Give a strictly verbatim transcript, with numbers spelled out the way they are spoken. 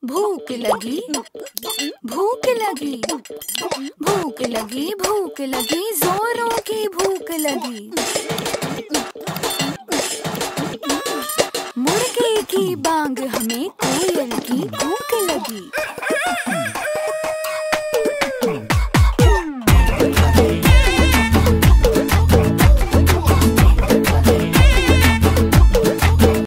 भूख लगी, भूख लगी, भूख लगी, भूख लगी, जोरों की भूख लगी। मुर्गे की बांग हमें कोयल की भूख लगी।